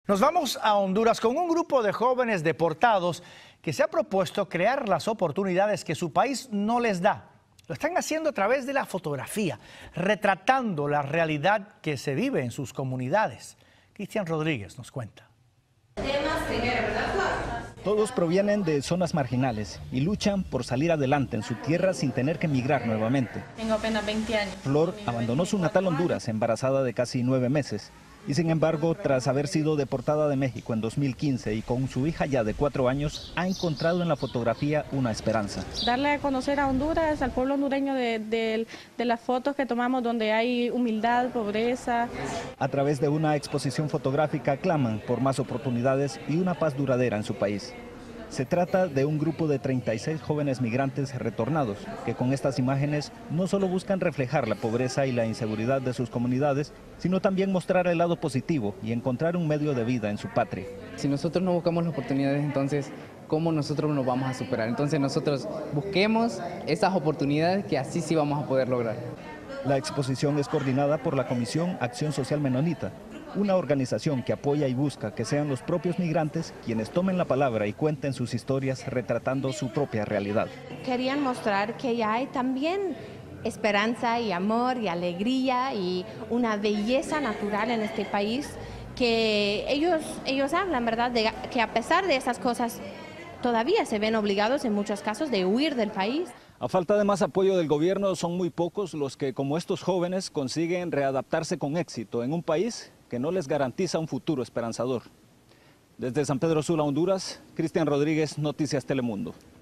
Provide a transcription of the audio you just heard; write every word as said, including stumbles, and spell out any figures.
Nos vamos a Honduras con un grupo de jóvenes deportados que se ha propuesto crear las oportunidades que su país no les da. Lo están haciendo a través de la fotografía, retratando la realidad que se vive en sus comunidades. Cristian Rodríguez nos cuenta. Todos provienen de zonas marginales y luchan por salir adelante en su tierra sin tener que emigrar nuevamente. Tengo apenas veinte años. Flor abandonó su natal Honduras embarazada de casi nueve meses. Y sin embargo, tras haber sido deportada de México en dos mil quince y con su hija ya de cuatro años, ha encontrado en la fotografía una esperanza. Darle a conocer a Honduras, al pueblo hondureño, de, de, de las fotos que tomamos donde hay humildad, pobreza. A través de una exposición fotográfica claman por más oportunidades y una paz duradera en su país. Se trata de un grupo de treinta y seis jóvenes migrantes retornados, que con estas imágenes no solo buscan reflejar la pobreza y la inseguridad de sus comunidades, sino también mostrar el lado positivo y encontrar un medio de vida en su patria. Si nosotros no buscamos las oportunidades, entonces, ¿cómo nosotros nos vamos a superar? Entonces nosotros busquemos esas oportunidades que así sí vamos a poder lograr. La exposición es coordinada por la Comisión Acción Social Menonita, una organización que apoya y busca que sean los propios migrantes quienes tomen la palabra y cuenten sus historias retratando su propia realidad. Querían mostrar que ya hay también esperanza y amor y alegría y una belleza natural en este país, que ellos, ellos hablan, ¿verdad?, de que a pesar de esas cosas todavía se ven obligados en muchos casos de huir del país. A falta de más apoyo del gobierno, son muy pocos los que, como estos jóvenes, consiguen readaptarse con éxito en un país que no les garantiza un futuro esperanzador. Desde San Pedro Sula, Honduras, Cristian Rodríguez, Noticias Telemundo.